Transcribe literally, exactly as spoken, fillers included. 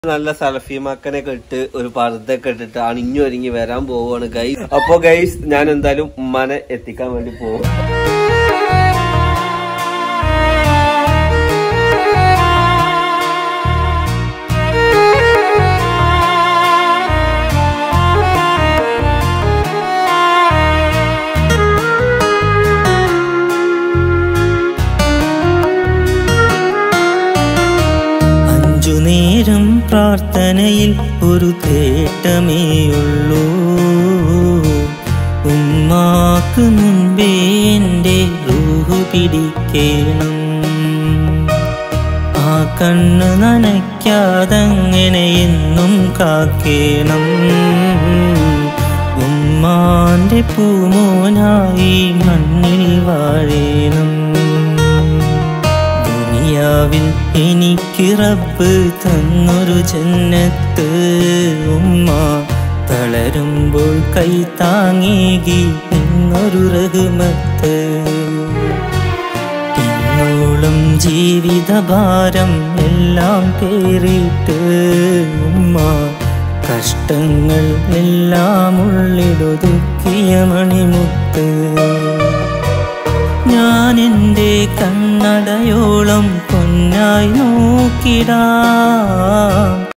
നല്ല സലഫിമാക്കനൊക്കെ ഇട്ട് ഒരു പർദ്ദയൊക്കെ ഇട്ടിട്ട് അണിഞ്ഞു ഒരുങ്ങി വരാൻ പോവാണ് ഗൈസ്. അപ്പൊ ഗൈസ് ഞാൻ എന്തായാലും ഉമ്മാനെ എത്തിക്കാൻ വേണ്ടി പോകും. നേരം പ്രാർത്ഥനയിൽ ഒരു തേട്ടമേയുള്ളൂ. ഉമ്മാക്ക് മുൻപേ എൻ്റെ റൂഹ് പിടിക്കണം. ആ കണ്ണ് നനയ്ക്കാതങ്ങനെ എന്നും കാക്കേണം. ഉമ്മാന്റെ പൂമോനായി മണ്ണിൽ വാഴേണം. ദുനിയാവിൽ എനിക്ക് റബ്ബ് തന്നൊരു ജന്നത്ത്. ഉമ്മ തളരുമ്പോൾ കൈ താങ്ങേകി നിന്നൊരു റഹ്മത്ത്. ഇന്നോളം ജീവിതഭാരം എല്ലാം പേറിയിട്ട് ഉമ്മ കഷ്ടങ്ങൾ എല്ലാം ഉള്ളിലൊതുക്കിയ മണിമുത്ത്. ഞാൻ എൻ്റെ കണ്ണടയോളം പൊന്നായി നോക്കിടാം.